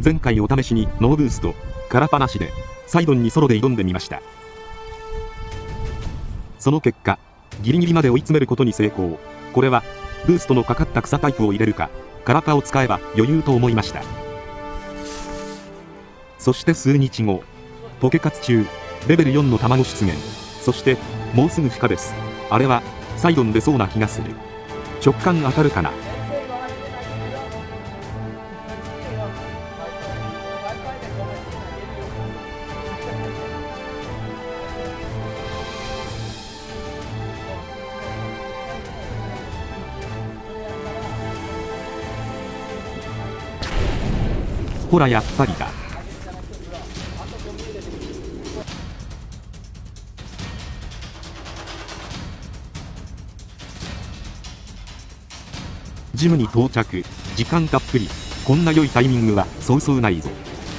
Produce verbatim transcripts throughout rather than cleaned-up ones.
前回お試しにノーブースト、空っぱなしで、サイドンにソロで挑んでみました。その結果、ギリギリまで追い詰めることに成功。これは、ブーストのかかった草タイプを入れるか、空っぱを使えば余裕と思いました。そして数日後、ポケ活中、レベルよんの卵出現。そして、もうすぐ孵化です。あれは、サイドン出そうな気がする。直感当たるかな。ほらやっぱりだ。ジムに到着、時間たっぷり。こんな良いタイミングはそうそうないぞ。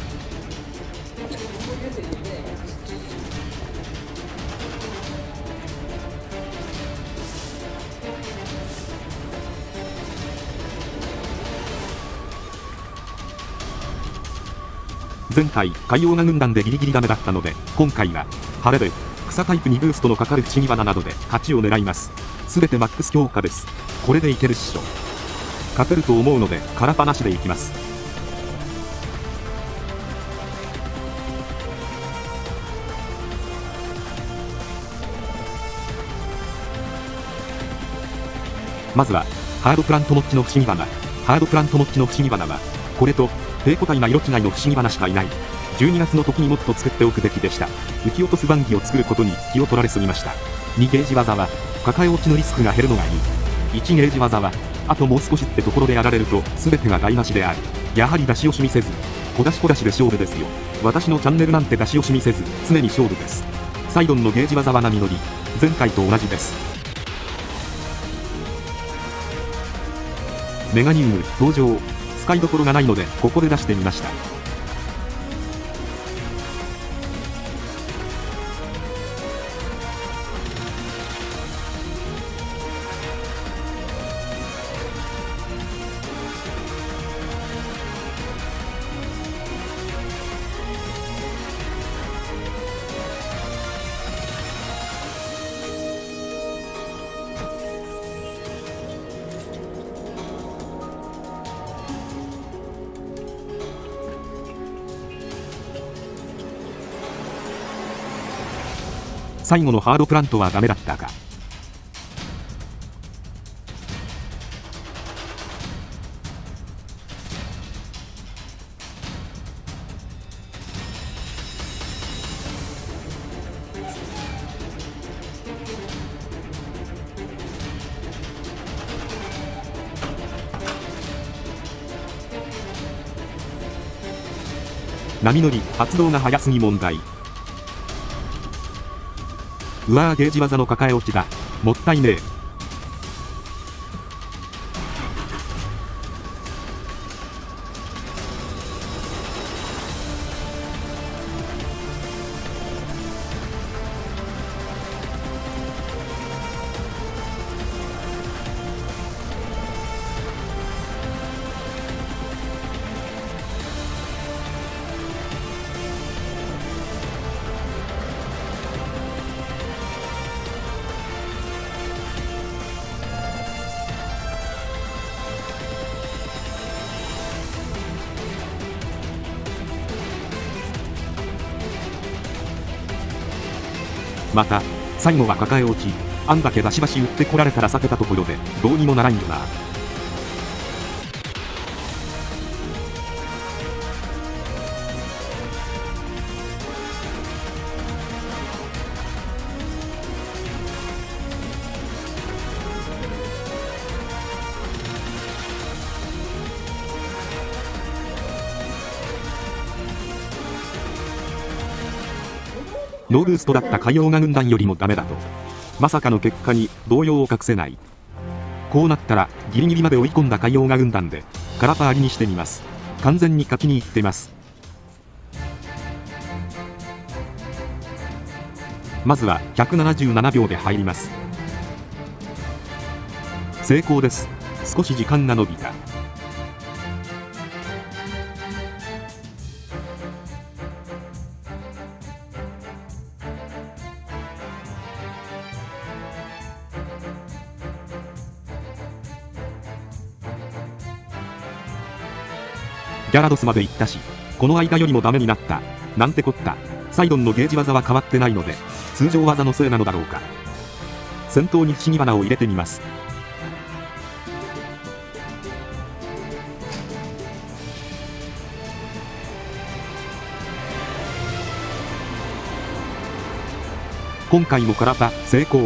前回、海洋画軍団でギリギリダメだったので、今回は、晴れで、草タイプにブーストのかかる不思議花などで勝ちを狙います。すべてマックス強化です。これでいけるっしょ。勝てると思うので、空っぱなしでいきます。まずは、ハードプラントモッチの不思議花。ハードプラントモッチの不思議花は、これと、低個体な色違いの不思議花しかいない。じゅうにがつの時にもっと作っておくべきでした。浮き落とすバンギを作ることに気を取られすぎました。にゲージ技は、抱え落ちのリスクが減るのがいい。いちゲージ技は、あともう少しってところでやられると全てが台無しである。やはり出し惜しみせず、小出し小出しで勝負ですよ。私のチャンネルなんて出し惜しみせず、常に勝負です。サイドンのゲージ技は波乗り。前回と同じです。メガニウム登場。使いどころがないのでここで出してみました。最後のハードプラントはダメだったか。波乗り発動が早すぎ問題。うわーゲージ技の抱え落ちだ。もったいねえ。また、最後は抱え落ち、あんだけバシバシ打ってこられたら避けたところで、どうにもならんよな。ノーブーストだった海洋画軍団よりもダメだと。まさかの結果に動揺を隠せない。こうなったらギリギリまで追い込んだ海洋画軍団でカラパーリにしてみます。完全に勝ちに行ってます。まずはひゃくななじゅうななびょうで入ります。成功です。少し時間が延びた。 ギャラドスまで行ったし、この間よりもダメになった。なんてこった。サイドンのゲージ技は変わってないので、通常技のせいなのだろうか。先頭に不思議花を入れてみます。今回も空パ成功。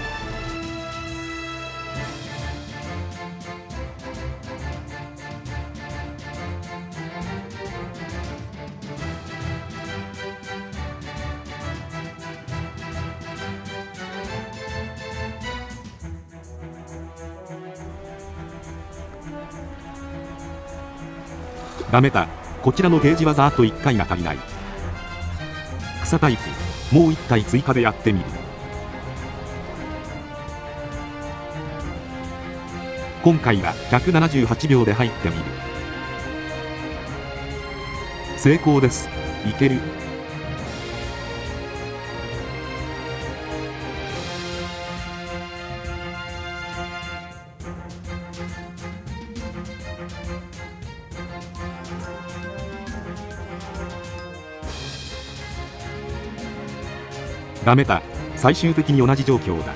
ダメだ。こちらのゲージ技あといっかいが足りない。草タイプ、もういっ体追加でやってみる。今回はひゃくななじゅうはちびょうで入ってみる。成功です。いける。ダメだ。最終的に同じ状況だ。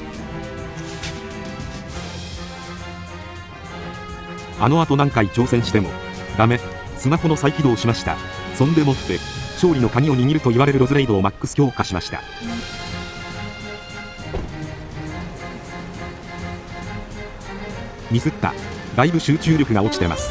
あの後何回挑戦してもダメ。スマホの再起動しました。そんでもって勝利の鍵を握ると言われるロズレイドをマックス強化しました。ミスった。だいぶ集中力が落ちてます。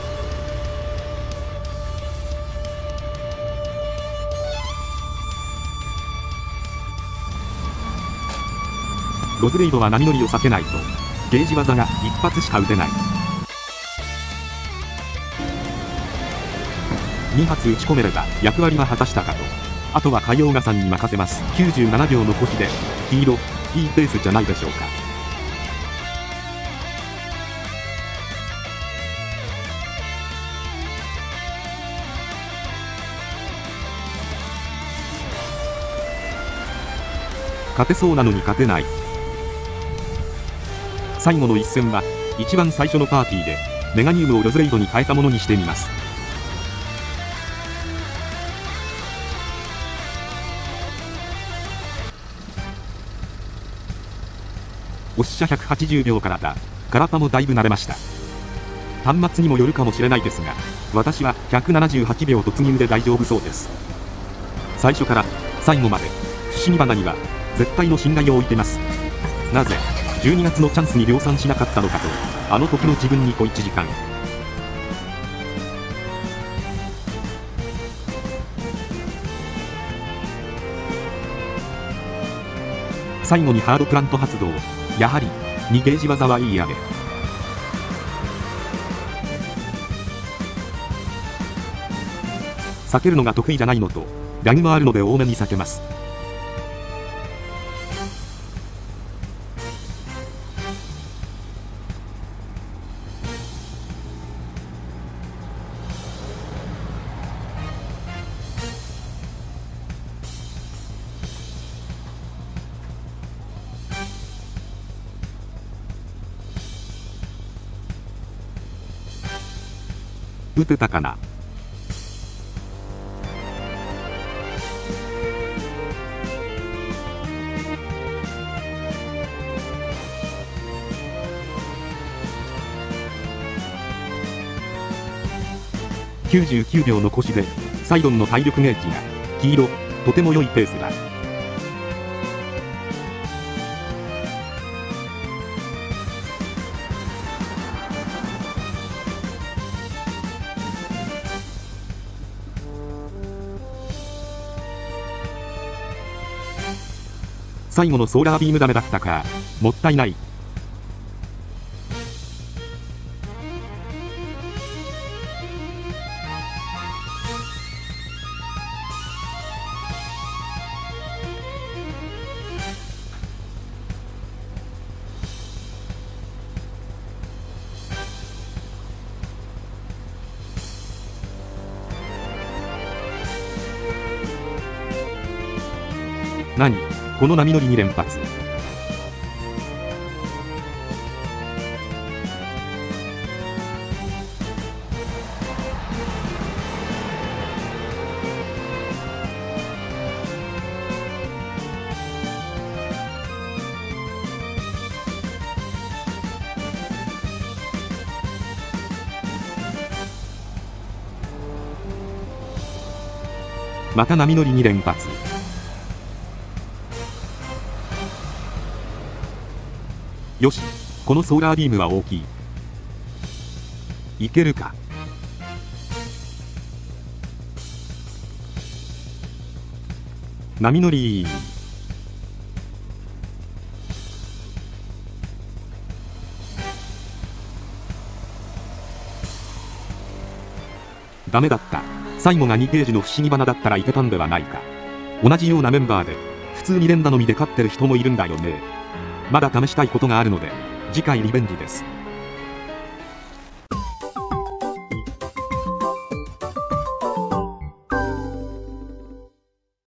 ロズレイドは波乗りを避けないとゲージ技が一発しか打てない。に発打ち込めれば役割は果たしたかと。あとは海洋画さんに任せます。きゅうじゅうななびょう残しで黄色、いいペースじゃないでしょうか。勝てそうなのに勝てない。最後の一戦は一番最初のパーティーでメガニウムをロズレイドに変えたものにしてみます。おっしゃひゃくはちじゅうびょうからだ。カラパもだいぶ慣れました。端末にもよるかもしれないですが、私はひゃくななじゅうはちびょう突入で大丈夫そうです。最初から最後まで不思議花には絶対の信頼を置いてます。なぜじゅうにがつのチャンスに量産しなかったのかと、あの時の自分に小いちじかん。最後にハードプラント発動。やはりにゲージ技はいいやで。避けるのが得意じゃないのとラグもあるので多めに避けます。打てたかな。きゅうじゅうきゅうびょう残しでサイドンの体力ゲージが黄色、とても良いペースだ。最後のソーラービームダメだったか。もったいない。何この波乗りに連発。 また波乗りに連発。よし、このソーラービームは大きい。いけるか。波乗り。ダメだった。最後がにゲージの不思議花だったらいけたんではないか。同じようなメンバーで普通に連打のみで勝ってる人もいるんだよね。まだ試したいことがあるので次回リベンジです。